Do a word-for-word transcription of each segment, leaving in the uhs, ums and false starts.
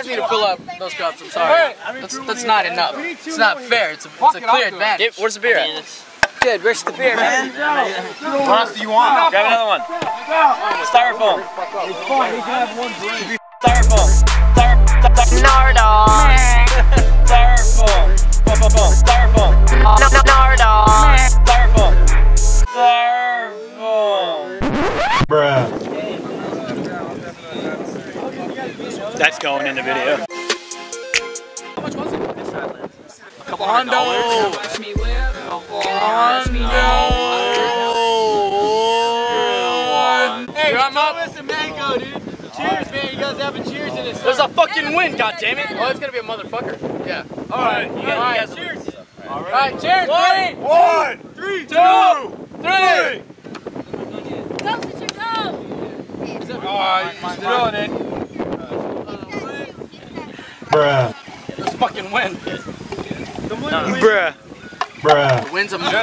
need to fill up those cups. I'm sorry. That's, that's not enough. It's not fair. It's a, it's a clear advantage. Where's the beer at? Good, where's the beer, man? What else do you want? Grab another one. Styrofoam. Styrofoam. Styrofoam. Nardo. Styrofoam. Styrofoam. Styrofoam. Nardo. Styrofoam. Styrofoam. Bruh. That's going in the video. How much was it? A couple hundred dollars. Hey, I'm up. Listen, mango, dude. Cheers, man. You guys have a cheers in it. There's a fucking win, goddammit. Oh, it's gonna be a motherfucker. Yeah. All right. You guys, cheers. All right, cheers. Three. One, three, Two. three. Go, sit your toe. Oh, he's doing it. Bruh. Let's fucking win. Bruh. Bruh. The win's a Bruh. Come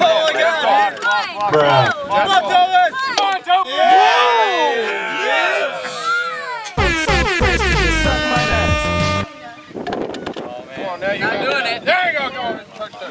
Come on, Thomas. Come on, Toby. Now you Not doing it. There you go. Go on. Touch that.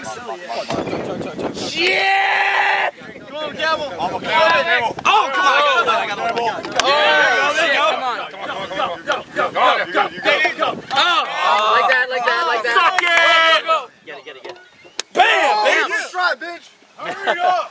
Shit! Come on, Gavel. I'm a Oh, come on. I got the I got the ball. There you go. Come on. Come on, come on, come on. Go, go, go, go. There you go. Oh, like that, like that, like that. Suck it! Go, go. Get it, get it, get it. Bam, bitch. Just try, bitch. Hurry up.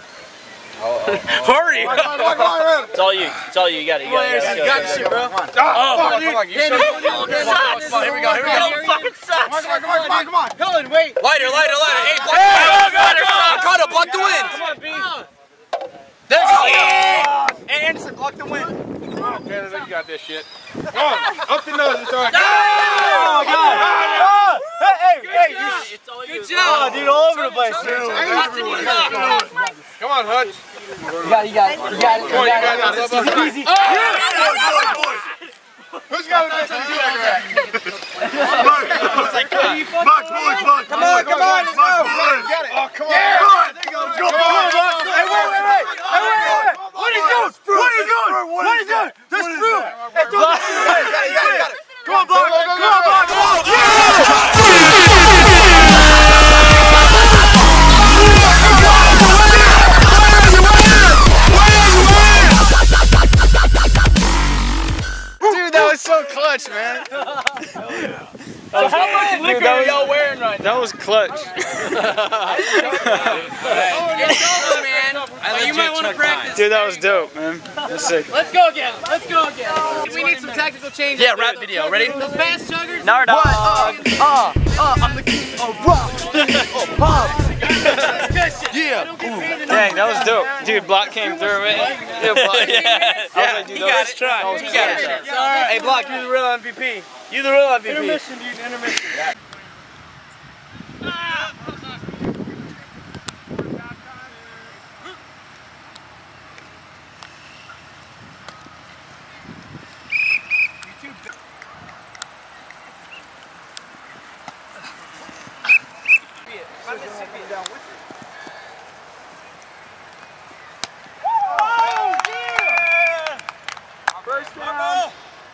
Hurry! Come on, come on, come on. It's all you. It's all you. You got it. You got it. You got this shit, bro. Oh, come on, come on. You should. Come on, here we go, here we go. Fucking sucks. Come on, come on, come on, come on. Helen, wait. Lighter, lighter, lighter. Hey, block the wind. Ricardo, block the wind. Come on, B. There you go. And Anderson, block the wind. Oh, Canada, you got this shit. Come on, up the nose and throw it. Oh, God. Hey, hey, It's all you. Good job. dude, all over the place, dude. Come on, Hutch. You got it, you got it, you got it, Come on, you got it. This is easy. Who's got it? Box, boys, box. Come on, come on, let's go. Get it. Oh, come on. Yeah. There you go. Let's go. Hey, wait, wait, wait. Hey, wait, wait, wait. What are you doing? What are you doing? What are you doing? There's fruit. Hey, do it. Got it, got it, got it. Come on, Block. Come on, Block. Come on. Dude, that was so clutch, man. So how much liquor are y'all wearing right now? That was clutch. Oh, it's over, man. Oh, you might want to practice. Dude, that was dope, man. That's sick. Let's go again. Let's go again. We need some tactical changes. Yeah, rap video. Ready? Those fast chuggers. Nardo. Uh, uh, uh, I'm the king of rock. Yeah. Dang, that was dope. Dude, Block came through, man. Yeah, Block. Yeah, like, dude, he that got was- it. Try. that was He got it. It's all right. Hey, Block, you're the real M V P. You the real M V P. Intermission, dude, intermission. First round.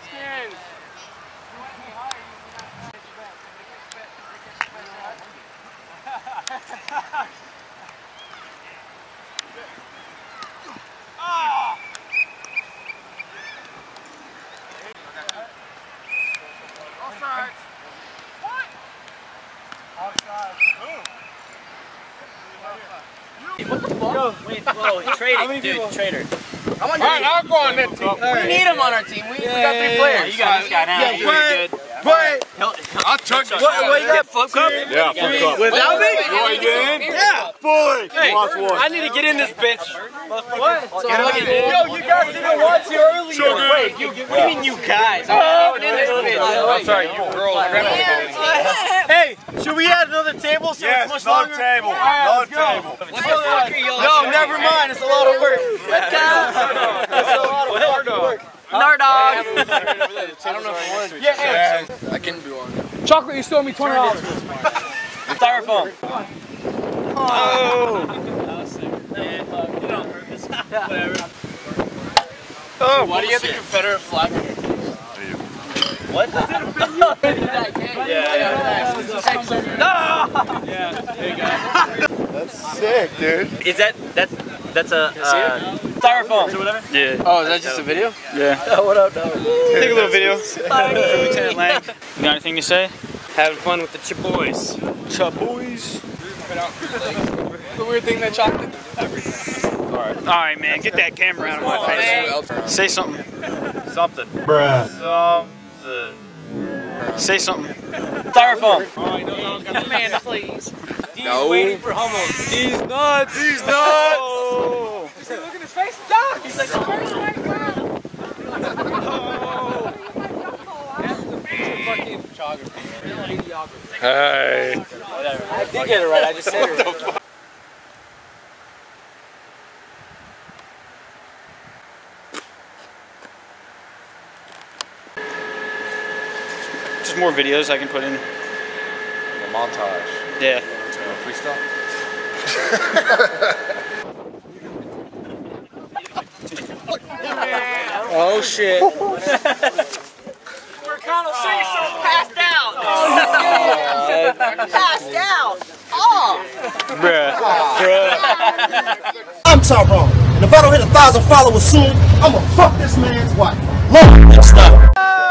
Yo, wait, whoa, trading, dude, trader. I'm on All right, I'll go on that team. We need him on our team. We, we got three players. You got this guy now. Yeah, You're good. Wait, I'll chug this. What, what you got? Flip cup? Yeah, flip cup. Without me? You want to get in? Yeah. Boy. Hey, one. I need to get in this bitch. What? So I'm looking at Yo, you guys didn't watch you earlier. So good. Wait, you, what do you mean you guys? I'm in this bitch. I'm sorry, you girls. Hey, should we add another table so Yes, it's much no longer? table. Right, No let's go. table. What the fuck are y'all No, never mind. It's a lot of work. Let's go. It's a lot of fucking work. Nardog. I don't know if I want. Yeah, I can be one. Chocolate, you still owe me twenty dollars. Styrofoam. Oh! Oh, Why do you have the Confederate flag? What? That's sick, dude. Is that that's that's a uh, styrofoam or whatever? Yeah. Oh, is that just a video? Yeah. What up, dog? Take a little video. Lieutenant Lang. You got anything to say? Having fun with the Chaboys. Chaboys. The weird thing that chopped it. Alright. Alright, man. Get that camera out of my face. Say something. Something. Bruh. Something. Say something. Styrofoam. Amanda, please. No. Waiting for homos. He's nuts. He's nuts. Oh. Look at his face, dog. He's like, where's my girl? Hey. I did get it right. I just said it right. Just more videos I can put in. A montage. Yeah. Freestyle? Oh shit. Colonel Cecil passed out. Passed out. Oh. Bruh. Bruh. I'm Tyrone, and if I don't hit a thousand followers soon, I'ma fuck this man's wife. Lord, stop.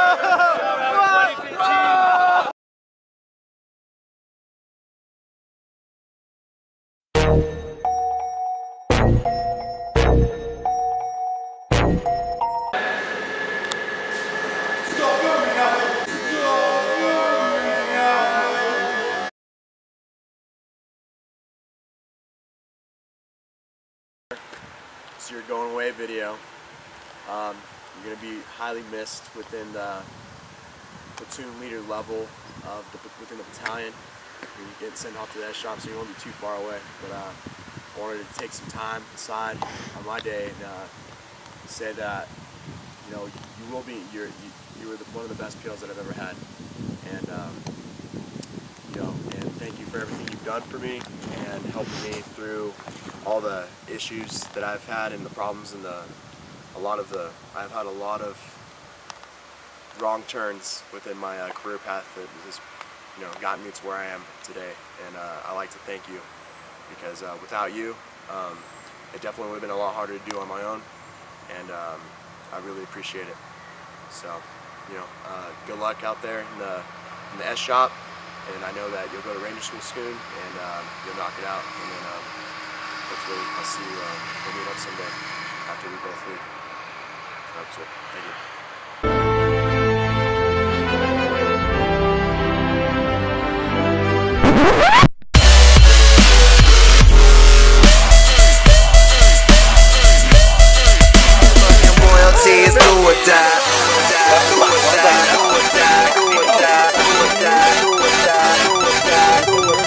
It's your going away video. Um, you're going to be highly missed within the platoon leader level of the, within the battalion. You get sent off to that shop, so you won't be too far away. But uh, I wanted to take some time aside on my day and uh, say that you know you will be you're, you you were the, one of the best P Ls that I've ever had, and um, you know and thank you for everything you've done for me and helping me through all the issues that I've had and the problems and the a lot of the I've had a lot of wrong turns within my uh, career path that has you know gotten me to where I am today, and uh, I like to thank you because uh, without you um, it definitely would have been a lot harder to do on my own, and um, I really appreciate it. So you know uh, good luck out there in the in the S shop, and I know that you'll go to Ranger School soon and um, you'll knock it out, and then um, hopefully I'll see you, uh, we'll meet up someday after we both leave. I hope so. Thank you. Royalty is do or die. Do or die, do or die, do or die, do or die, do or die, do or die, do or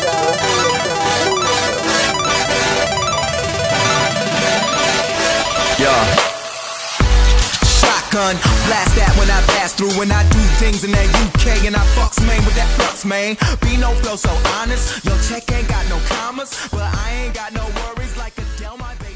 die. Yeah. Shotgun, blast that when I pass through. When I do things in that U K and I fucks man with that flux, man. Be no flow so honest. Your check ain't got no commas, but I ain't got no worries like a Del my